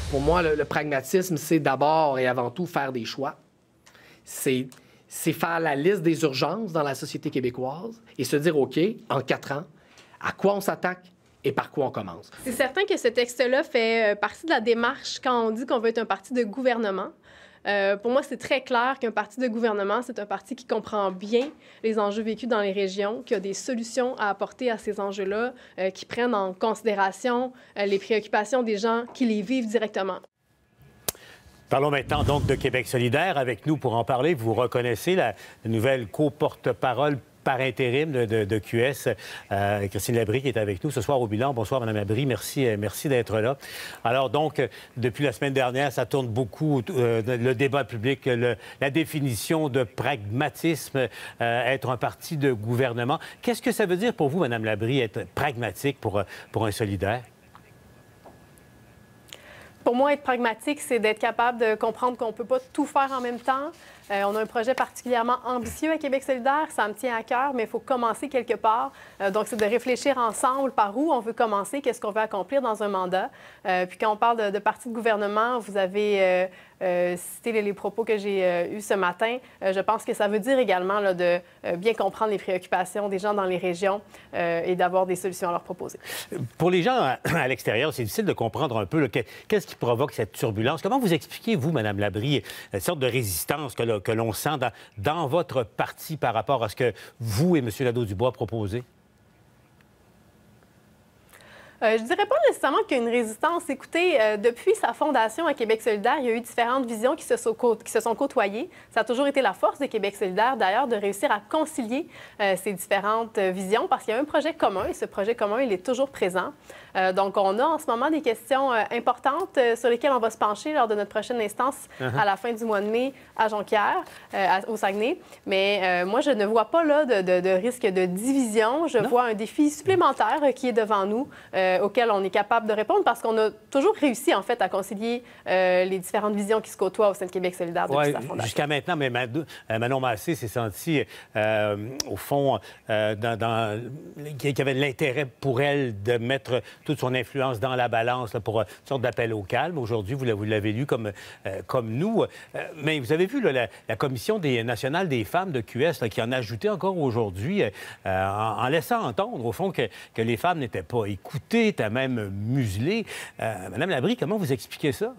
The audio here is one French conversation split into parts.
Pour moi, le pragmatisme, c'est d'abord et avant tout faire des choix. C'est faire la liste des urgences dans la société québécoise et se dire, OK, en 4 ans, à quoi on s'attaque et par quoi on commence. C'est certain que ce texte-là fait partie de la démarche quand on dit qu'on veut être un parti de gouvernement. Pour moi, c'est très clair qu'un parti de gouvernement, c'est un parti qui comprend bien les enjeux vécus dans les régions, qui a des solutions à apporter à ces enjeux-là, qui prennent en considération les préoccupations des gens qui les vivent directement. Parlons maintenant donc de Québec solidaire. Avec nous pour en parler, vous reconnaissez la nouvelle co-porte-parole par intérim de QS, Christine Labrie, qui est avec nous ce soir au bilan. Bonsoir, Mme Labrie. Merci d'être là. Alors donc, depuis la semaine dernière, ça tourne beaucoup, le débat public, la définition de pragmatisme, être un parti de gouvernement. Qu'est-ce que ça veut dire pour vous, Mme Labrie, être pragmatique pour un solidaire? Pour moi, être pragmatique, c'est d'être capable de comprendre qu'on ne peut pas tout faire en même temps. On a un projet particulièrement ambitieux à Québec solidaire, ça me tient à cœur, mais il faut commencer quelque part. Donc, c'est de réfléchir ensemble par où on veut commencer, qu'est-ce qu'on veut accomplir dans un mandat. Puis quand on parle de parti de gouvernement, vous avez cité les propos que j'ai eus ce matin. Je pense que ça veut dire également là, de bien comprendre les préoccupations des gens dans les régions et d'avoir des solutions à leur proposer. Pour les gens à l'extérieur, c'est difficile de comprendre un peu qu'est-ce qui provoque cette turbulence. Comment vous expliquez, vous, Mme Labrie, cette sorte de résistance que l'on sent dans votre parti par rapport à ce que vous et M. Nadeau-Dubois proposez? Je dirais pas nécessairement qu'il y a une résistance. Écoutez, depuis sa fondation à Québec solidaire, il y a eu différentes visions qui se sont côtoyées. Ça a toujours été la force de Québec solidaire, d'ailleurs, de réussir à concilier ces différentes visions parce qu'il y a un projet commun et ce projet commun, il est toujours présent. Donc, on a en ce moment des questions importantes sur lesquelles on va se pencher lors de notre prochaine instance à la fin du mois de mai à Jonquière, au Saguenay. Mais moi, je ne vois pas là de risque de division. Je vois un défi supplémentaire qui est devant nous, auquel on est capable de répondre parce qu'on a toujours réussi, en fait, à concilier les différentes visions qui se côtoient au sein de Québec solidaire depuis sa fondation. Jusqu'à maintenant, mais Manon Massé s'est senti, au fond, qu'il y avait de l'intérêt pour elle de mettre toute son influence dans la balance là, pour une sorte d'appel au calme. Aujourd'hui, vous l'avez lu comme nous. Mais vous avez vu là, la Commission nationale des femmes de QS là, qui en a ajouté encore aujourd'hui en laissant entendre, au fond, que les femmes n'étaient pas écoutées, étaient même muselées. Madame Labrie, comment vous expliquez ça?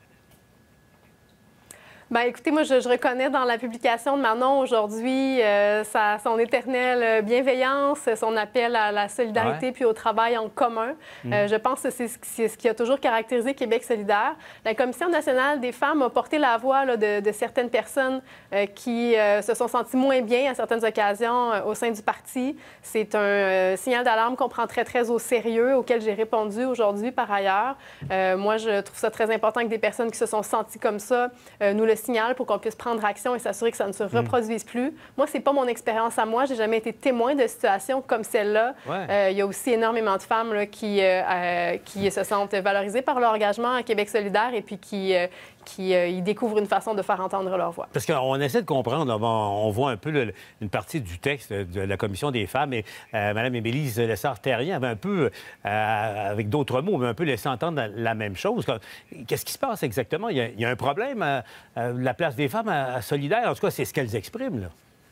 Bien, écoutez, moi, je reconnais dans la publication de Manon aujourd'hui son éternelle bienveillance, son appel à la solidarité puis au travail en commun. Je pense que c'est ce qui a toujours caractérisé Québec solidaire. La Commission nationale des femmes a porté la voix là, de certaines personnes qui se sont senties moins bien à certaines occasions au sein du parti. C'est un signal d'alarme qu'on prend très, très au sérieux, auquel j'ai répondu aujourd'hui par ailleurs. Moi, je trouve ça très important que des personnes qui se sont senties comme ça nous le signal pour qu'on puisse prendre action et s'assurer que ça ne se reproduise plus. Moi, c'est pas mon expérience à moi. J'ai jamais été témoin de situations comme celle-là. Il y a aussi énormément de femmes là, qui se sentent valorisées par leur engagement à Québec solidaire et puis qui y découvrent une façon de faire entendre leur voix. Parce qu'on essaie de comprendre, on voit un peu une partie du texte de la Commission des femmes et Mme Émilise Lessard-Terrien avait un peu, avec d'autres mots, un peu laissé entendre la même chose. Qu'est-ce qui se passe exactement? Il y a un problème à la place des femmes à Solidaire. En tout cas, c'est ce qu'elles expriment, là.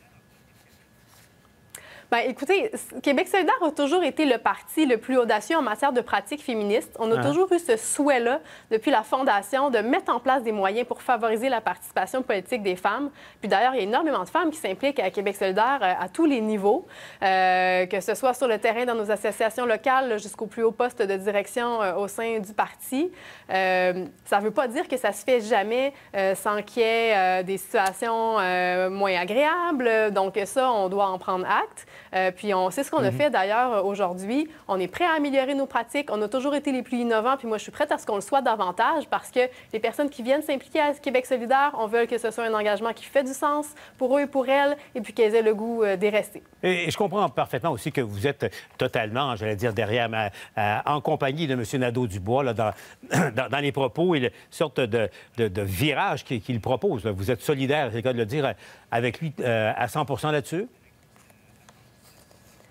Bien, écoutez, Québec solidaire a toujours été le parti le plus audacieux en matière de pratiques féministes. On a toujours eu ce souhait-là, depuis la fondation, de mettre en place des moyens pour favoriser la participation politique des femmes. Puis d'ailleurs, il y a énormément de femmes qui s'impliquent à Québec solidaire à tous les niveaux, que ce soit sur le terrain dans nos associations locales jusqu'au plus haut poste de direction au sein du parti. Ça ne veut pas dire que ça se fait jamais sans qu'il y ait des situations moins agréables. Donc ça, on doit en prendre acte. Puis c'est ce qu'on a fait d'ailleurs aujourd'hui. On est prêt à améliorer nos pratiques. On a toujours été les plus innovants. Puis moi, je suis prête à ce qu'on le soit davantage parce que les personnes qui viennent s'impliquer à Québec solidaire, on veut que ce soit un engagement qui fait du sens pour eux et pour elles et puis qu'elles aient le goût d'y rester. Et je comprends parfaitement aussi que vous êtes totalement, j'allais dire, derrière en compagnie de M. Nadeau-Dubois là, dans les propos et la sorte de virage qu'il propose. Là. Vous êtes solidaire, c'est le cas de le dire, avec lui à 100 là-dessus?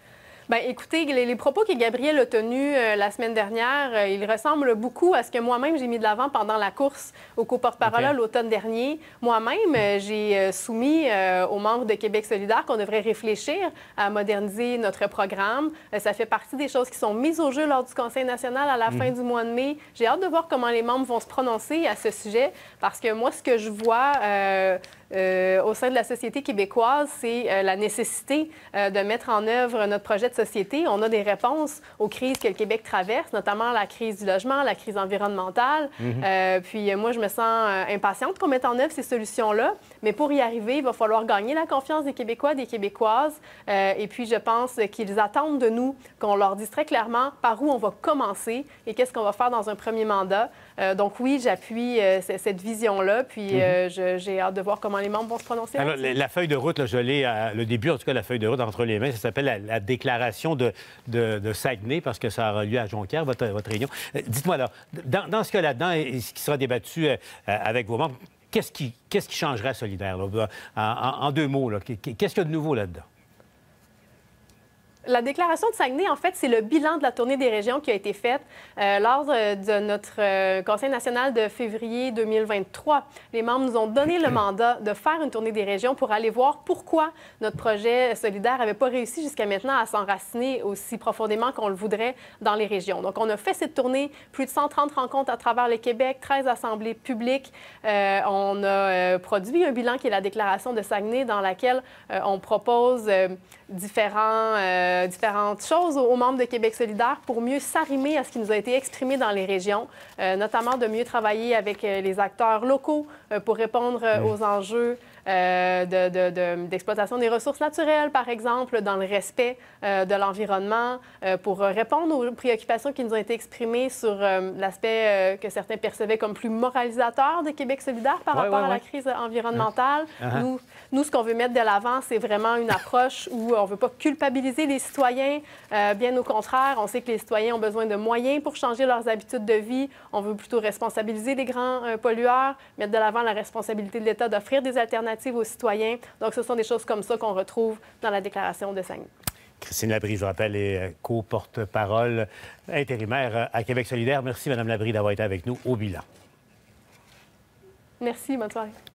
Bien, écoutez, les propos que Gabriel a tenus la semaine dernière, ils ressemblent beaucoup à ce que moi-même j'ai mis de l'avant pendant la course au co-porte-parole l'automne dernier. Moi-même, j'ai soumis aux membres de Québec solidaire qu'on devrait réfléchir à moderniser notre programme. Ça fait partie des choses qui sont mises au jeu lors du Conseil national à la fin du mois de mai. J'ai hâte de voir comment les membres vont se prononcer à ce sujet parce que moi, ce que je vois au sein de la société québécoise, c'est la nécessité de mettre en œuvre notre projet de société. On a des réponses aux crises que le Québec traverse, notamment la crise du logement, la crise environnementale. Puis moi, je me sens impatiente qu'on mette en œuvre ces solutions-là. Mais pour y arriver, il va falloir gagner la confiance des Québécois, des Québécoises. Et puis, je pense qu'ils attendent de nous qu'on leur dise très clairement par où on va commencer et qu'est-ce qu'on va faire dans un premier mandat. Donc oui, j'appuie cette vision-là. Puis j'ai hâte de voir comment les membres vont se prononcer. Alors, la feuille de route, là, je l'ai, le début, en tout cas, la feuille de route entre les mains, ça s'appelle la déclaration de Saguenay, parce que ça aura lieu à Jonquière, votre réunion. Dites-moi, là, dans ce cas-là-dedans, et ce qui sera débattu avec vos membres, qu'est-ce qui changerait à Solidaire, là, en deux mots, là? Qu'est-ce qu'il y a de nouveau là-dedans? La déclaration de Saguenay, en fait, c'est le bilan de la tournée des régions qui a été faite lors de notre Conseil national de février 2023. Les membres nous ont donné le mandat de faire une tournée des régions pour aller voir pourquoi notre projet solidaire n'avait pas réussi jusqu'à maintenant à s'enraciner aussi profondément qu'on le voudrait dans les régions. Donc, on a fait cette tournée, plus de 130 rencontres à travers le Québec, 13 assemblées publiques. On a produit un bilan qui est la déclaration de Saguenay dans laquelle on propose différentes choses aux membres de Québec solidaire pour mieux s'arrimer à ce qui nous a été exprimé dans les régions, notamment de mieux travailler avec les acteurs locaux pour répondre aux enjeux d'exploitation des ressources naturelles, par exemple, dans le respect de l'environnement, pour répondre aux préoccupations qui nous ont été exprimées sur l'aspect que certains percevaient comme plus moralisateur de Québec solidaire par rapport à la crise environnementale. Nous, ce qu'on veut mettre de l'avant, c'est vraiment une approche où on ne veut pas culpabiliser les citoyens. Bien au contraire, on sait que les citoyens ont besoin de moyens pour changer leurs habitudes de vie. On veut plutôt responsabiliser les grands pollueurs, mettre de l'avant la responsabilité de l'État d'offrir des alternatives aux citoyens. Donc, ce sont des choses comme ça qu'on retrouve dans la déclaration de Saguenay. Christine Labrie, je rappelle, est co-porte-parole intérimaire à Québec solidaire. Merci, Mme Labrie, d'avoir été avec nous au bilan. Merci, bonne soirée.